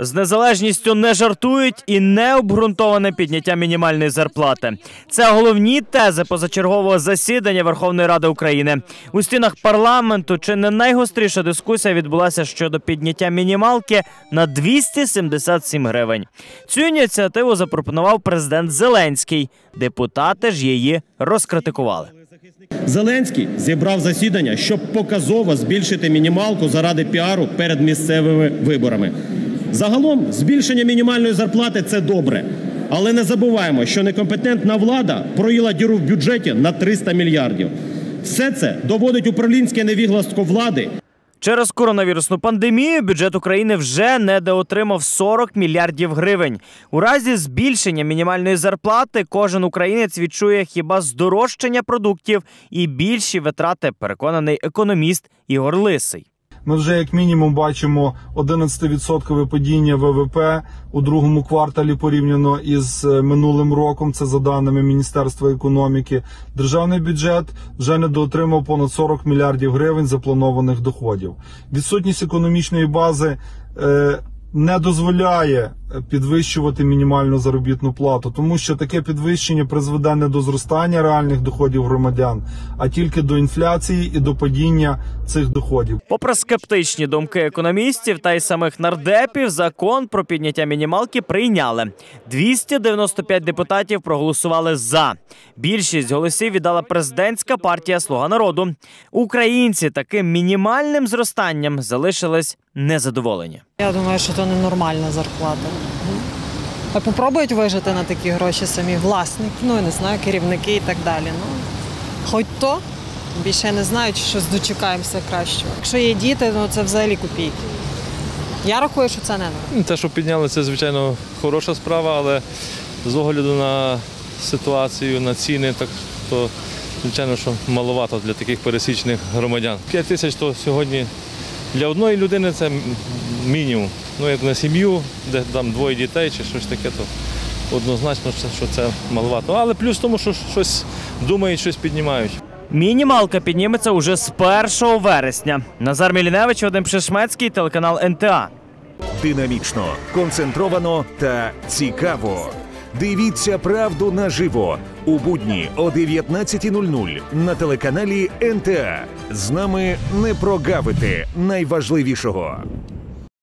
З незалежністю не жартують і необґрунтоване підняття мінімальної зарплати. Це головні тези позачергового засідання Верховної Ради України. У стінах парламенту чи не найгостріша дискусія відбулася щодо підняття мінімалки на 277 гривень. Цю ініціативу запропонував президент Зеленський. Депутати ж її розкритикували. Зеленський зібрав засідання, щоб показово збільшити мінімалку заради піару перед місцевими виборами. Загалом, збільшення мінімальної зарплати – це добре. Але не забуваємо, що некомпетентна влада проїла діру в бюджеті на 300 мільярдів. Все це доводить управлінське невігластво влади. Через коронавірусну пандемію бюджет України вже недоотримав 40 мільярдів гривень. У разі збільшення мінімальної зарплати кожен українець відчує хіба здорожчання продуктів і більші витрати, переконаний економіст Ігор Лисий. Ми вже як мінімум бачимо 11% падіння ВВП у другому кварталі порівняно із минулим роком, це за даними Міністерства економіки. Державний бюджет вже недоотримав понад 40 мільярдів гривень запланованих доходів. Відсутність економічної бази не дозволяє підвищувати мінімальну заробітну плату, тому що таке підвищення призведе не до зростання реальних доходів громадян, а тільки до інфляції і до падіння цих доходів. Попри скептичні думки економістів та й самих нардепів, закон про підняття мінімалки прийняли. 295 депутатів проголосували «за». Більшість голосів віддала президентська партія «Слуга народу». Українці таким мінімальним зростанням залишились незадоволені. Я думаю, що це ненормальна зарплата. А попробують вижити на такі гроші самі власники, я не знаю, керівники і так далі. Хоч то, більше не знаю, чи щось дочекаємося кращого. Якщо є діти, це взагалі копійки. Я рахую, що це не нормально. Те, що підняли, це, звичайно, хороша справа, але з огляду на ситуацію, на ціни, то, звичайно, що маловато для таких пересічних громадян. 5 тисяч, то сьогодні для одної людини це мінімум. Як на сім'ю, де там двоє дітей чи щось таке, то однозначно, що це маловато. Але плюс в тому, що щось думають, щось піднімають. Мінімалка підніметься уже з 1 вересня. Назар Міліневич, Вадим Пшешмецький, телеканал НТА. Динамічно, концентровано та цікаво. Дивіться правду наживо у будні о 19:00 на телеканалі НТА. З нами не прогавити найважливішого.